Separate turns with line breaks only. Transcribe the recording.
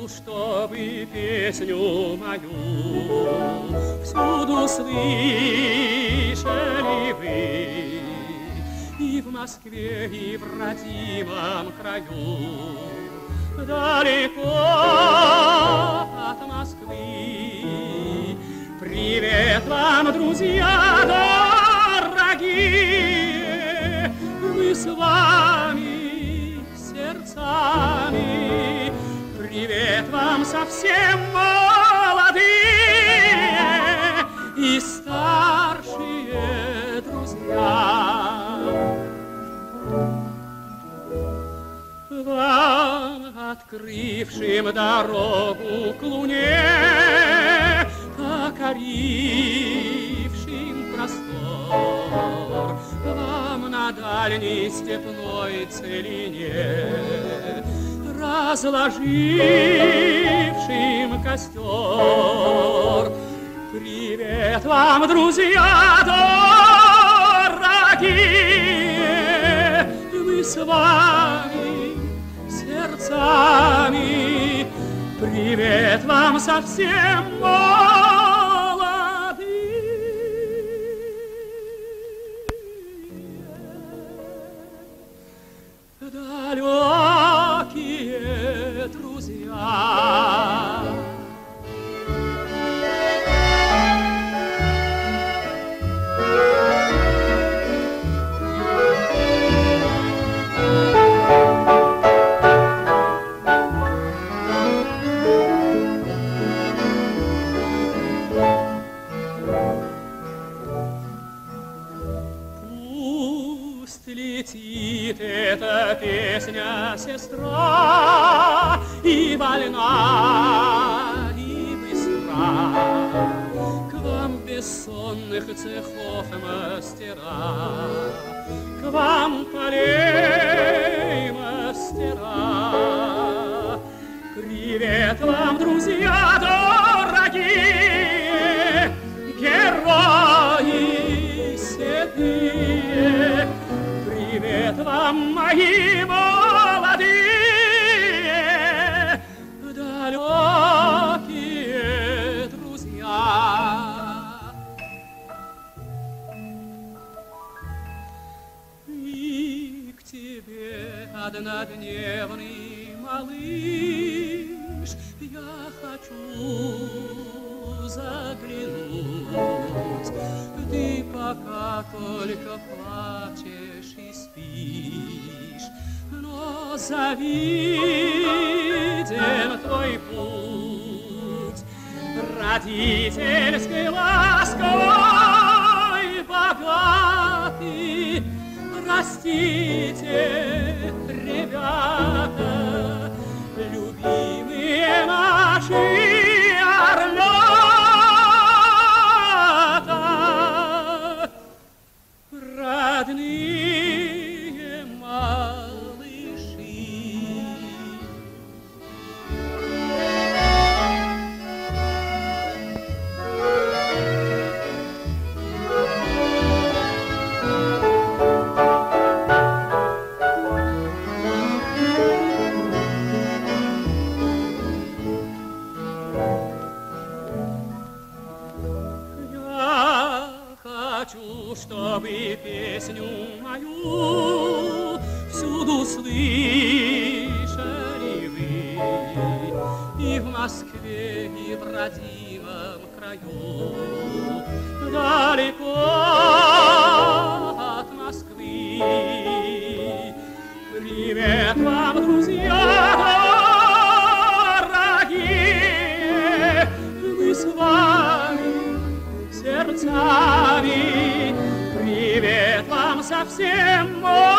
чтобы песню мою всюду слышали вы, и в Москве, и в родимом краю, далеко от Москвы. Привет вам, друзья дорогие, мы с вами сердцами. Привет вам совсем молодые и старшие друзья. Вам, открывшим дорогу к луне, покорившим простор, вам на дальней степной целине, разложившим костер. Привет вам, друзья дорогие, мы с вами сердцами. Привет вам совсем молодые, далекие друзья. Летит эта песня, сестра, и вольна, и быстра, к вам бессонных цехов мастера, к вам полей мастера. Привет вам, друзья дорогие, герои седые. Привет вам, мои молодые, далекие друзья. И к тебе, однодневный малыш, я хочу заглянуть. Ты пока только плачешь и спишь, но завиден твой путь родительской лаской богатый. Растите, ребята, любимые наши орлята, родные малыши. Хочу, чтобы песню мою всюду слышали вы, и в Москве, и в родимом краю, далеко от Москвы. Привет вам, друзья дорогие, мы с вами сердцами. Привет вам совсем